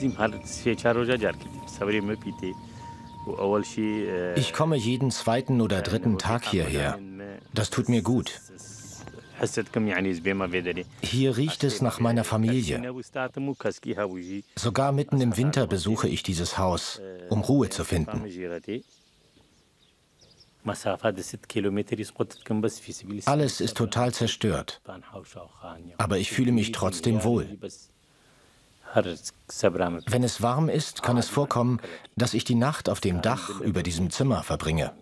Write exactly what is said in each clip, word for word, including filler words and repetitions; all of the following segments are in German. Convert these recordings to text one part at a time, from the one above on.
Ich komme jeden zweiten oder dritten Tag hierher. Das tut mir gut. Hier riecht es nach meiner Familie. Sogar mitten im Winter besuche ich dieses Haus, um Ruhe zu finden. Alles ist total zerstört. Aber ich fühle mich trotzdem wohl. Wenn es warm ist, kann es vorkommen, dass ich die Nacht auf dem Dach über diesem Zimmer verbringe.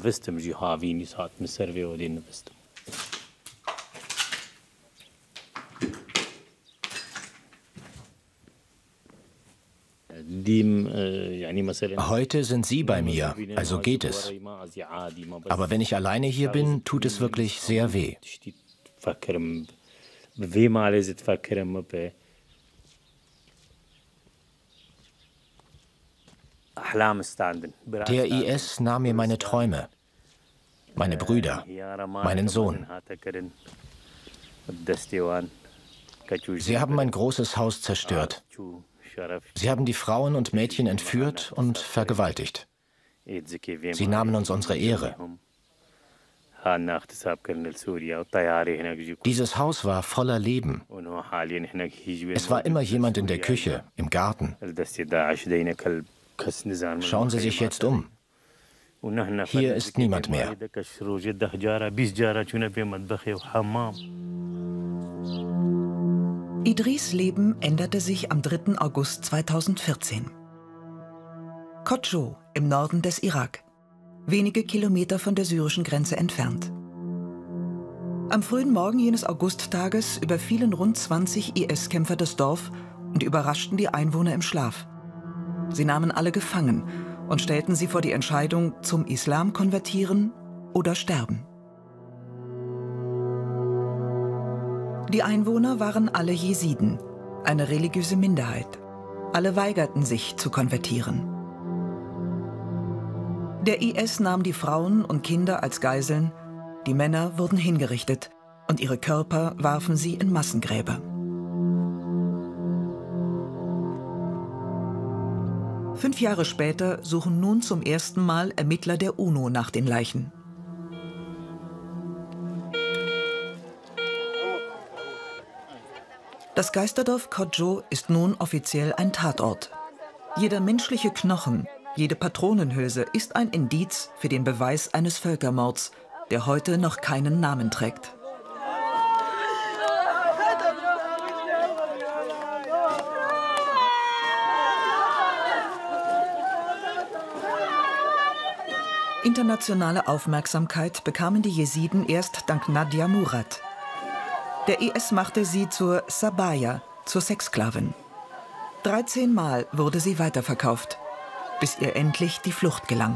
Heute sind Sie bei mir, also geht es. Aber wenn ich alleine hier bin, tut es wirklich sehr weh. Der I S nahm mir meine Träume, meine Brüder, meinen Sohn. Sie haben mein großes Haus zerstört. Sie haben die Frauen und Mädchen entführt und vergewaltigt. Sie nahmen uns unsere Ehre. Dieses Haus war voller Leben. Es war immer jemand in der Küche, im Garten. Schauen Sie sich jetzt um. Hier ist niemand mehr. Idris' Leben änderte sich am dritten August zweitausendvierzehn. Kodjo im Norden des Irak, wenige Kilometer von der syrischen Grenze entfernt. Am frühen Morgen jenes Augusttages überfielen rund zwanzig I S-Kämpfer das Dorf und überraschten die Einwohner im Schlaf. Sie nahmen alle gefangen und stellten sie vor die Entscheidung, zum Islam konvertieren oder sterben. Die Einwohner waren alle Jesiden, eine religiöse Minderheit. Alle weigerten sich zu konvertieren. Der I S nahm die Frauen und Kinder als Geiseln, die Männer wurden hingerichtet und ihre Körper warfen sie in Massengräber. Fünf Jahre später suchen nun zum ersten Mal Ermittler der UNO nach den Leichen. Das Geisterdorf Kodjo ist nun offiziell ein Tatort. Jeder menschliche Knochen, jede Patronenhülse ist ein Indiz für den Beweis eines Völkermords, der heute noch keinen Namen trägt. Internationale Aufmerksamkeit bekamen die Jesiden erst dank Nadia Murad. Der I S machte sie zur Sabaya, zur Sexsklavin. dreizehn Mal wurde sie weiterverkauft, bis ihr endlich die Flucht gelang.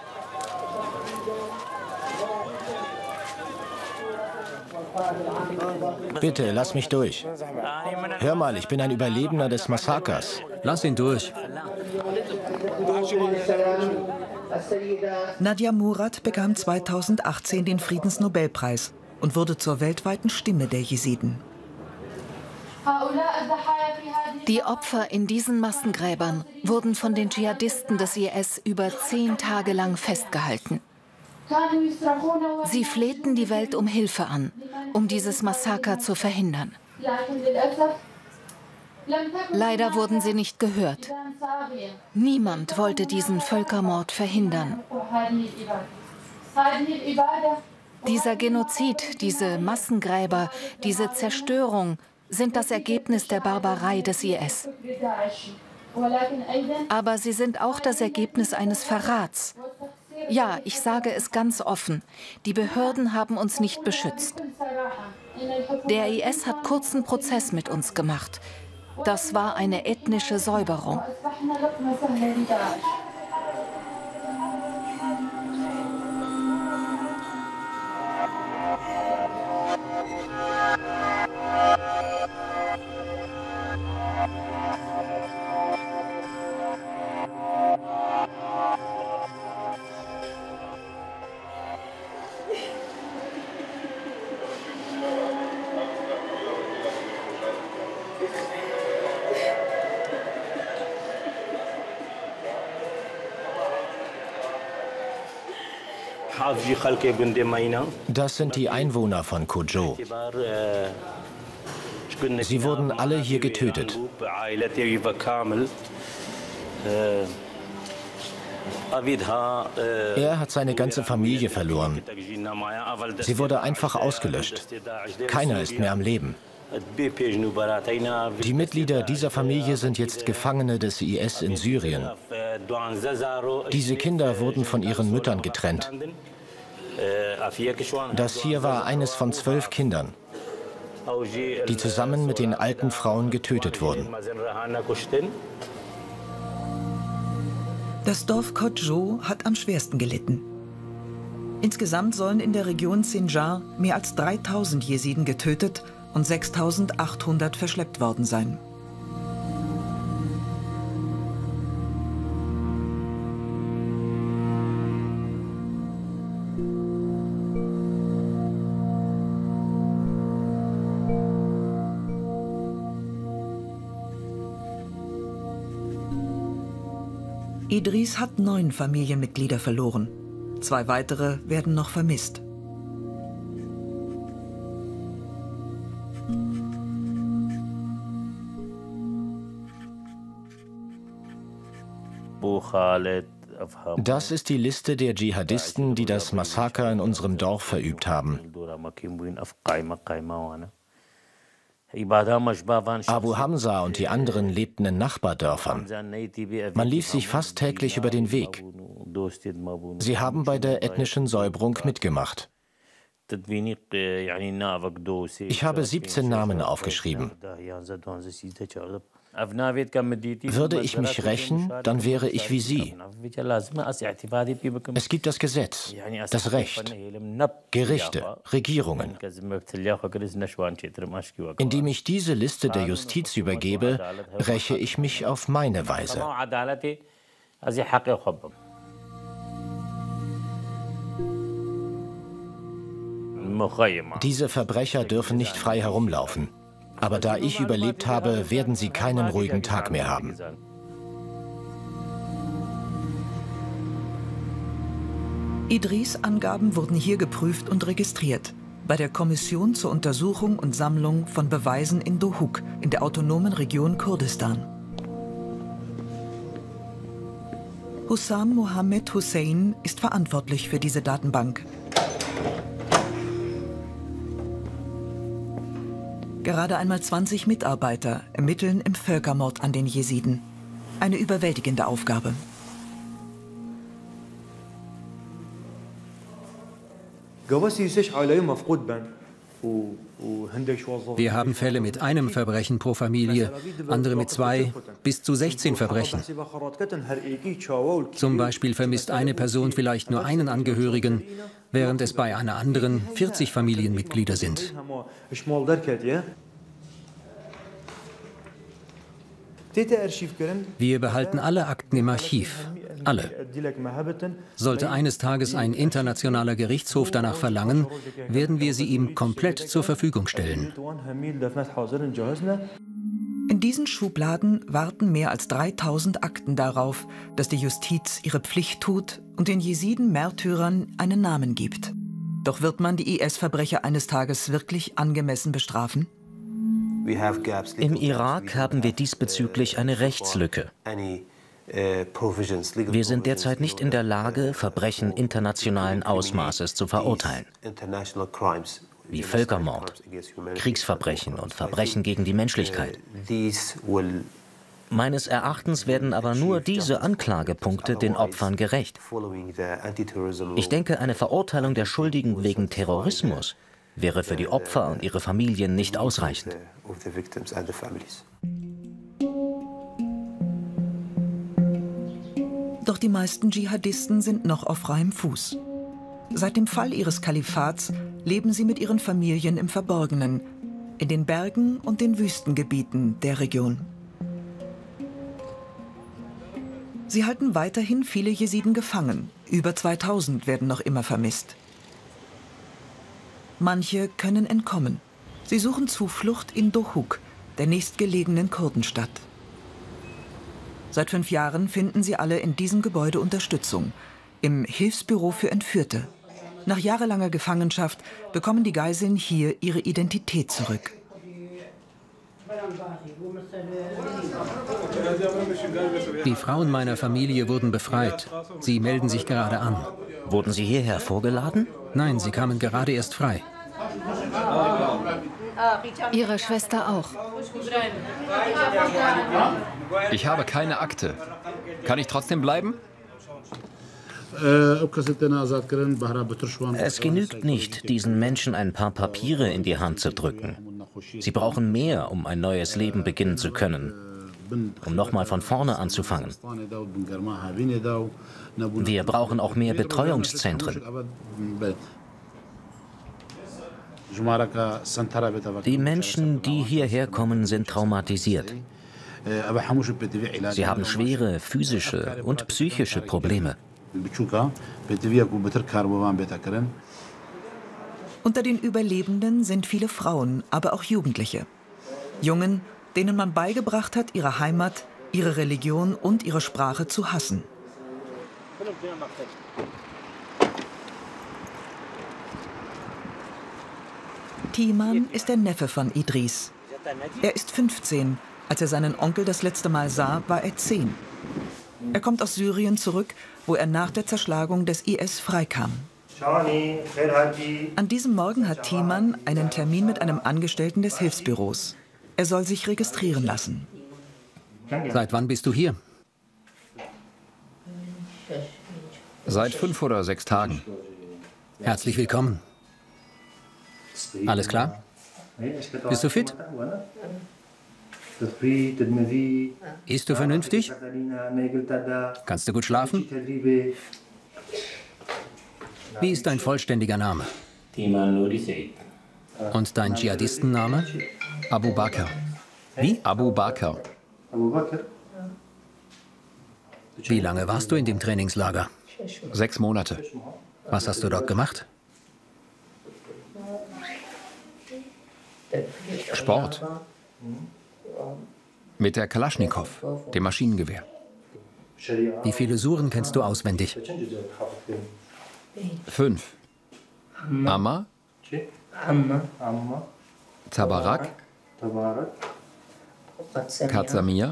Bitte, lass mich durch. Hör mal, ich bin ein Überlebender des Massakers. Lass ihn durch. Nadia Murad bekam zweitausendachtzehn den Friedensnobelpreis und wurde zur weltweiten Stimme der Jesiden. Die Opfer in diesen Massengräbern wurden von den Dschihadisten des I S über zehn Tage lang festgehalten. Sie flehten die Welt um Hilfe an, um dieses Massaker zu verhindern. Leider wurden sie nicht gehört. Niemand wollte diesen Völkermord verhindern. Dieser Genozid, diese Massengräber, diese Zerstörung sind das Ergebnis der Barbarei des I S. Aber sie sind auch das Ergebnis eines Verrats. Ja, ich sage es ganz offen, die Behörden haben uns nicht beschützt. Der I S hat kurzen Prozess mit uns gemacht. Das war eine ethnische Säuberung. Das sind die Einwohner von Kojo. Sie wurden alle hier getötet. Er hat seine ganze Familie verloren. Sie wurde einfach ausgelöscht. Keiner ist mehr am Leben. Die Mitglieder dieser Familie sind jetzt Gefangene des I S in Syrien. Diese Kinder wurden von ihren Müttern getrennt. Das hier war eines von zwölf Kindern, die zusammen mit den alten Frauen getötet wurden. Das Dorf Kojo hat am schwersten gelitten. Insgesamt sollen in der Region Sinjar mehr als dreitausend Jesiden getötet und sechstausendachthundert verschleppt worden sein. Idris hat neun Familienmitglieder verloren. Zwei weitere werden noch vermisst. Das ist die Liste der Dschihadisten, die das Massaker in unserem Dorf verübt haben. Abu Hamza und die anderen lebten in Nachbardörfern. Man lief sich fast täglich über den Weg. Sie haben bei der ethnischen Säuberung mitgemacht. Ich habe siebzehn Namen aufgeschrieben. Würde ich mich rächen, dann wäre ich wie Sie. Es gibt das Gesetz, das Recht, Gerichte, Regierungen. Indem ich diese Liste der Justiz übergebe, räche ich mich auf meine Weise. Diese Verbrecher dürfen nicht frei herumlaufen. Aber da ich überlebt habe, werden sie keinen ruhigen Tag mehr haben. Idris' Angaben wurden hier geprüft und registriert, bei der Kommission zur Untersuchung und Sammlung von Beweisen in Dohuk, in der autonomen Region Kurdistan. Hussam Mohammed Hussein ist verantwortlich für diese Datenbank. Gerade einmal zwanzig Mitarbeiter ermitteln im Völkermord an den Jesiden. Eine überwältigende Aufgabe. Wir haben Fälle mit einem Verbrechen pro Familie, andere mit zwei, bis zu sechzehn Verbrechen. Zum Beispiel vermisst eine Person vielleicht nur einen Angehörigen, während es bei einer anderen vierzig Familienmitglieder sind. Wir behalten alle Akten im Archiv. Alle. Sollte eines Tages ein internationaler Gerichtshof danach verlangen, werden wir sie ihm komplett zur Verfügung stellen. In diesen Schubladen warten mehr als dreitausend Akten darauf, dass die Justiz ihre Pflicht tut und den Jesiden-Märtyrern einen Namen gibt. Doch wird man die I S-Verbrecher eines Tages wirklich angemessen bestrafen? Im Irak haben wir diesbezüglich eine Rechtslücke. Wir sind derzeit nicht in der Lage, Verbrechen internationalen Ausmaßes zu verurteilen, wie Völkermord, Kriegsverbrechen und Verbrechen gegen die Menschlichkeit. Meines Erachtens werden aber nur diese Anklagepunkte den Opfern gerecht. Ich denke, eine Verurteilung der Schuldigen wegen Terrorismus wäre für die Opfer und ihre Familien nicht ausreichend. Doch die meisten Dschihadisten sind noch auf freiem Fuß. Seit dem Fall ihres Kalifats leben sie mit ihren Familien im Verborgenen, in den Bergen und den Wüstengebieten der Region. Sie halten weiterhin viele Jesiden gefangen. Über zweitausend werden noch immer vermisst. Manche können entkommen. Sie suchen Zuflucht in Dohuk, der nächstgelegenen Kurdenstadt. Seit fünf Jahren finden sie alle in diesem Gebäude Unterstützung, im Hilfsbüro für Entführte. Nach jahrelanger Gefangenschaft bekommen die Geiseln hier ihre Identität zurück. Die Frauen meiner Familie wurden befreit. Sie melden sich gerade an. Wurden Sie hierher vorgeladen? Nein, sie kamen gerade erst frei. Ihre Schwester auch. Ich habe keine Akte. Kann ich trotzdem bleiben? Es genügt nicht, diesen Menschen ein paar Papiere in die Hand zu drücken. Sie brauchen mehr, um ein neues Leben beginnen zu können, um nochmal von vorne anzufangen. Wir brauchen auch mehr Betreuungszentren. Die Menschen, die hierher kommen, sind traumatisiert. Sie haben schwere physische und psychische Probleme. Unter den Überlebenden sind viele Frauen, aber auch Jugendliche. Jungen, denen man beigebracht hat, ihre Heimat, ihre Religion und ihre Sprache zu hassen. Timan ist der Neffe von Idris. Er ist fünfzehn. Als er seinen Onkel das letzte Mal sah, war er zehn. Er kommt aus Syrien zurück, wo er nach der Zerschlagung des I S freikam. An diesem Morgen hat Timan einen Termin mit einem Angestellten des Hilfsbüros. Er soll sich registrieren lassen. Seit wann bist du hier? Seit fünf oder sechs Tagen. Herzlich willkommen. Alles klar? Bist du fit? Isst du vernünftig? Kannst du gut schlafen? Wie ist dein vollständiger Name? Und dein Dschihadistenname? Abu Bakr. Wie? Abu Bakr. Wie lange warst du in dem Trainingslager? Sechs Monate. Was hast du dort gemacht? Sport. Mit der Kalaschnikow, dem Maschinengewehr. Wie viele Suren kennst du auswendig? Fünf. Amma, Tabarak, Qad-Samia,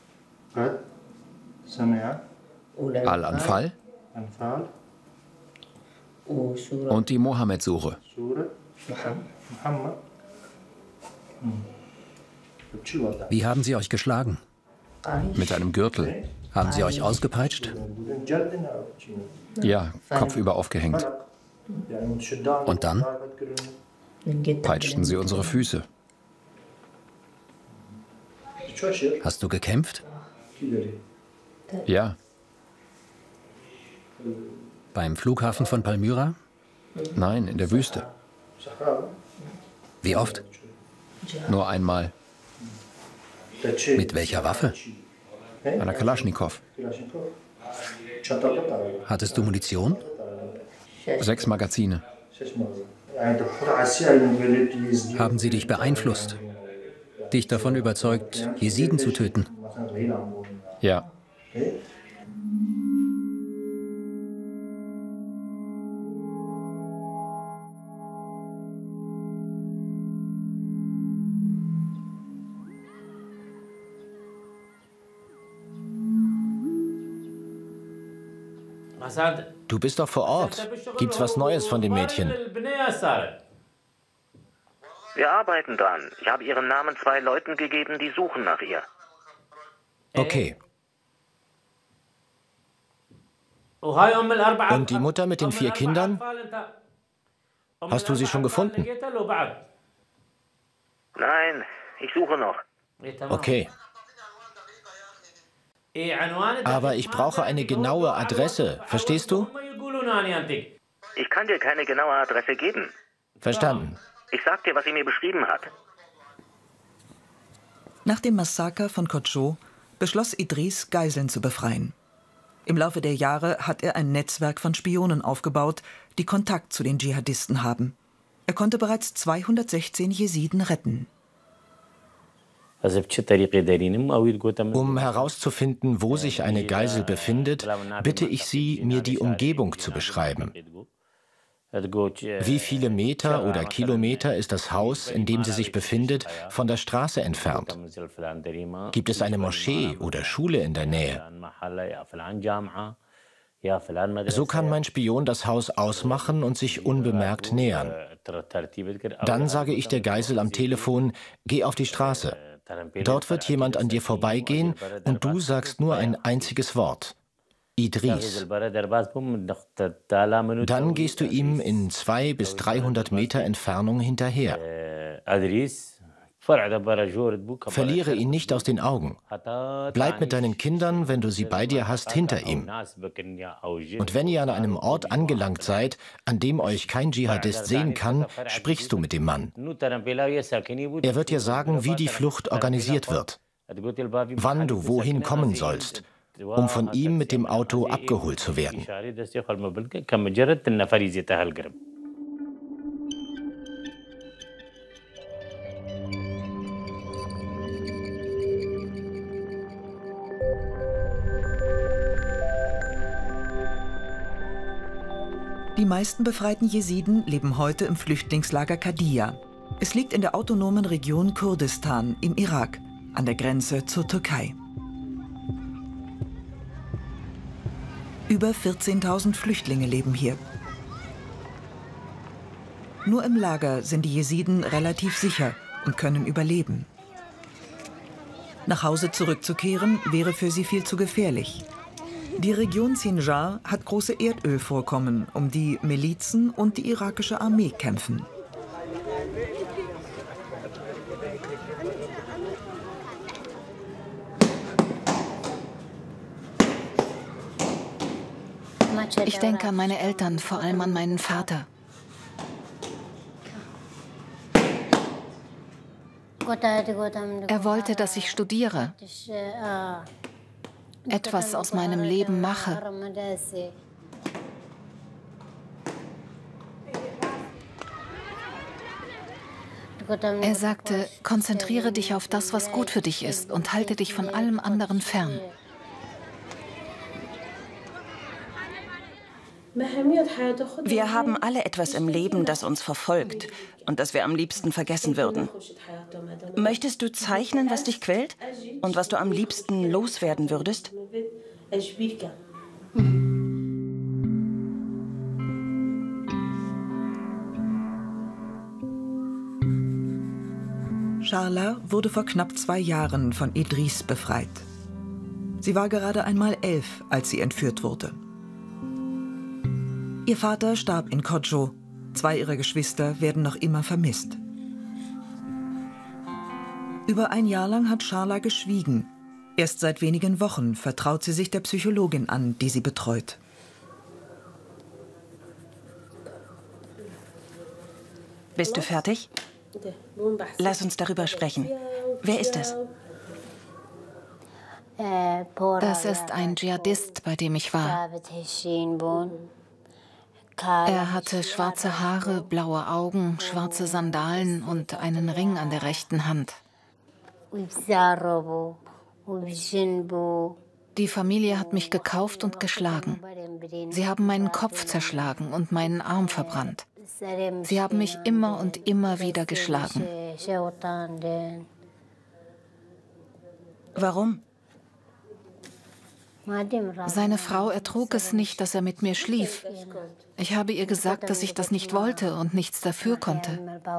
Al-Anfal und die Mohammed-Sure. Wie haben sie euch geschlagen? Mit einem Gürtel. Haben sie euch ausgepeitscht? Ja, kopfüber aufgehängt. Und dann? Peitschten sie unsere Füße. Hast du gekämpft? Ja. Beim Flughafen von Palmyra? Nein, in der Wüste. Wie oft? Nur einmal. Mit welcher Waffe? Einer Kalaschnikow. Hattest du Munition? Sechs Magazine. Haben sie dich beeinflusst? Dich davon überzeugt, Jesiden zu töten? Ja. Du bist doch vor Ort. Gibt's was Neues von dem Mädchen? Wir arbeiten dran. Ich habe ihren Namen zwei Leuten gegeben, die suchen nach ihr. Okay. Und die Mutter mit den vier Kindern? Hast du sie schon gefunden? Nein, ich suche noch. Okay. Aber ich brauche eine genaue Adresse. Verstehst du? Ich kann dir keine genaue Adresse geben. Verstanden. Ich sag dir, was sie mir beschrieben hat. Nach dem Massaker von Kocho beschloss Idris, Geiseln zu befreien. Im Laufe der Jahre hat er ein Netzwerk von Spionen aufgebaut, die Kontakt zu den Dschihadisten haben. Er konnte bereits zweihundertsechzehn Jesiden retten. Um herauszufinden, wo sich eine Geisel befindet, bitte ich Sie, mir die Umgebung zu beschreiben. Wie viele Meter oder Kilometer ist das Haus, in dem sie sich befindet, von der Straße entfernt? Gibt es eine Moschee oder Schule in der Nähe? So kann mein Spion das Haus ausmachen und sich unbemerkt nähern. Dann sage ich der Geisel am Telefon, geh auf die Straße. Dort wird jemand an dir vorbeigehen und du sagst nur ein einziges Wort. Idris. Dann gehst du ihm in zwei bis dreihundert Meter Entfernung hinterher. Verliere ihn nicht aus den Augen. Bleib mit deinen Kindern, wenn du sie bei dir hast, hinter ihm. Und wenn ihr an einem Ort angelangt seid, an dem euch kein Dschihadist sehen kann, sprichst du mit dem Mann. Er wird dir sagen, wie die Flucht organisiert wird, wann du wohin kommen sollst, um von ihm mit dem Auto abgeholt zu werden. Die meisten befreiten Jesiden leben heute im Flüchtlingslager Qadiyya. Es liegt in der autonomen Region Kurdistan im Irak, an der Grenze zur Türkei. Über vierzehntausend Flüchtlinge leben hier. Nur im Lager sind die Jesiden relativ sicher und können überleben. Nach Hause zurückzukehren wäre für sie viel zu gefährlich. Die Region Sinjar hat große Erdölvorkommen, um die Milizen und die irakische Armee kämpfen. Ich denke an meine Eltern, vor allem an meinen Vater. Er wollte, dass ich studiere, etwas aus meinem Leben mache. Er sagte, konzentriere dich auf das, was gut für dich ist und halte dich von allem anderen fern. Wir haben alle etwas im Leben, das uns verfolgt und das wir am liebsten vergessen würden. Möchtest du zeichnen, was dich quält und was du am liebsten loswerden würdest? Sharla wurde vor knapp zwei Jahren von Idris befreit. Sie war gerade einmal elf, als sie entführt wurde. Ihr Vater starb in Kodjo. Zwei ihrer Geschwister werden noch immer vermisst. Über ein Jahr lang hat Sharla geschwiegen. Erst seit wenigen Wochen vertraut sie sich der Psychologin an, die sie betreut. Bist du fertig? Lass uns darüber sprechen. Wer ist es? Das ist ein Dschihadist, bei dem ich war. Er hatte schwarze Haare, blaue Augen, schwarze Sandalen und einen Ring an der rechten Hand. Die Familie hat mich gekauft und geschlagen. Sie haben meinen Kopf zerschlagen und meinen Arm verbrannt. Sie haben mich immer und immer wieder geschlagen. Warum? Seine Frau ertrug es nicht, dass er mit mir schlief. Ich habe ihr gesagt, dass ich das nicht wollte und nichts dafür konnte.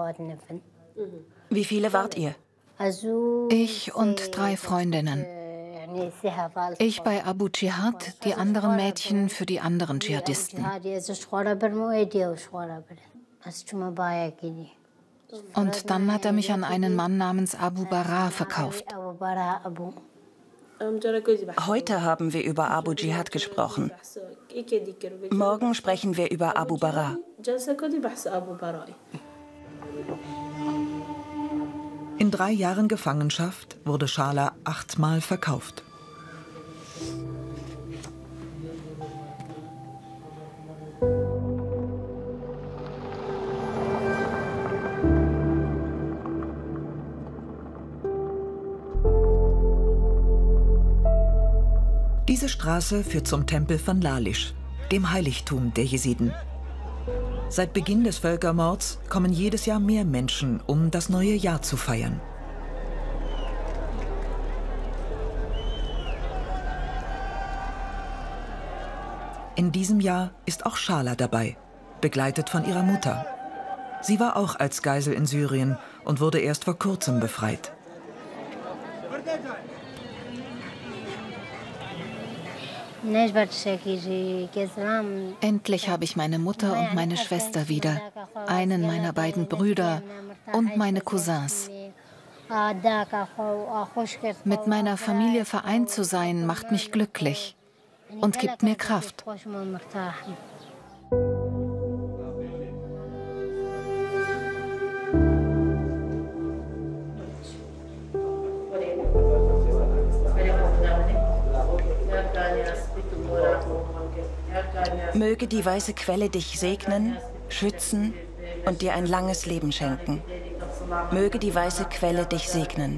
Wie viele wart ihr? Ich und drei Freundinnen. Ich bei Abu Dschihad, die anderen Mädchen für die anderen Dschihadisten. Und dann hat er mich an einen Mann namens Abu Bara verkauft. Heute haben wir über Abu Dschihad gesprochen. Morgen sprechen wir über Abu Bara. In drei Jahren Gefangenschaft wurde Sharla achtmal verkauft. Diese Straße führt zum Tempel von Lalish, dem Heiligtum der Jesiden. Seit Beginn des Völkermords kommen jedes Jahr mehr Menschen, um das neue Jahr zu feiern. In diesem Jahr ist auch Schala dabei, begleitet von ihrer Mutter. Sie war auch als Geisel in Syrien und wurde erst vor kurzem befreit. Endlich habe ich meine Mutter und meine Schwester wieder, einen meiner beiden Brüder und meine Cousins. Mit meiner Familie vereint zu sein, macht mich glücklich und gibt mir Kraft. Möge die weiße Quelle dich segnen, schützen und dir ein langes Leben schenken. Möge die weiße Quelle dich segnen.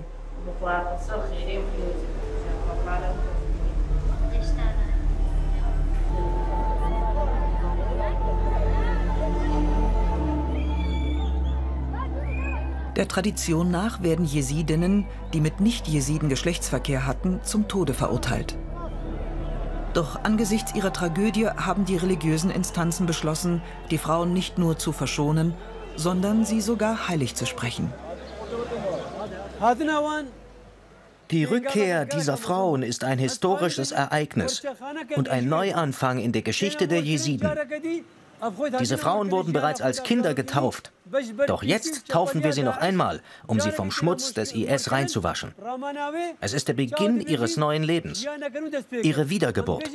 Der Tradition nach werden Jesidinnen, die mit Nicht-Jesiden Geschlechtsverkehr hatten, zum Tode verurteilt. Doch angesichts ihrer Tragödie haben die religiösen Instanzen beschlossen, die Frauen nicht nur zu verschonen, sondern sie sogar heilig zu sprechen. Die Rückkehr dieser Frauen ist ein historisches Ereignis und ein Neuanfang in der Geschichte der Jesiden. Diese Frauen wurden bereits als Kinder getauft. Doch jetzt taufen wir sie noch einmal, um sie vom Schmutz des I S reinzuwaschen. Es ist der Beginn ihres neuen Lebens, ihre Wiedergeburt.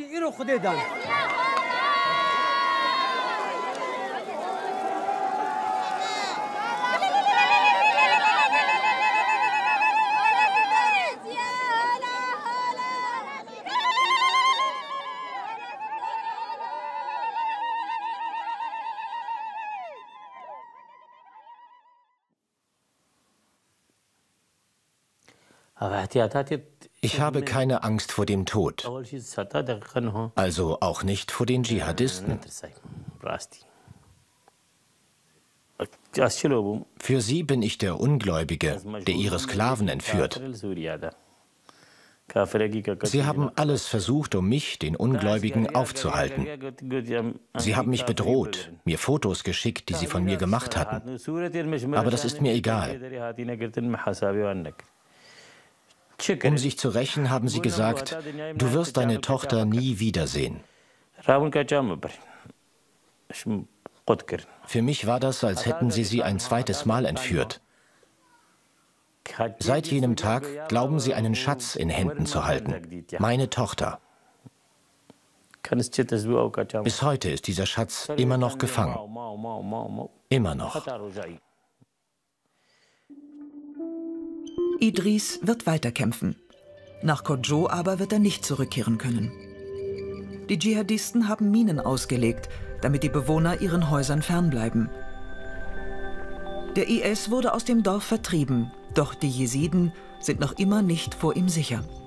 Ich habe keine Angst vor dem Tod, also auch nicht vor den Dschihadisten. Für sie bin ich der Ungläubige, der ihre Sklaven entführt. Sie haben alles versucht, um mich, den Ungläubigen, aufzuhalten. Sie haben mich bedroht, mir Fotos geschickt, die sie von mir gemacht hatten. Aber das ist mir egal. Um sich zu rächen, haben sie gesagt, du wirst deine Tochter nie wiedersehen. Für mich war das, als hätten sie sie ein zweites Mal entführt. Seit jenem Tag glauben sie, einen Schatz in Händen zu halten. Meine Tochter. Bis heute ist dieser Schatz immer noch gefangen. Immer noch. Idris wird weiterkämpfen. Nach Kodjo aber wird er nicht zurückkehren können. Die Dschihadisten haben Minen ausgelegt, damit die Bewohner ihren Häusern fernbleiben. Der I S wurde aus dem Dorf vertrieben, doch die Jesiden sind noch immer nicht vor ihm sicher.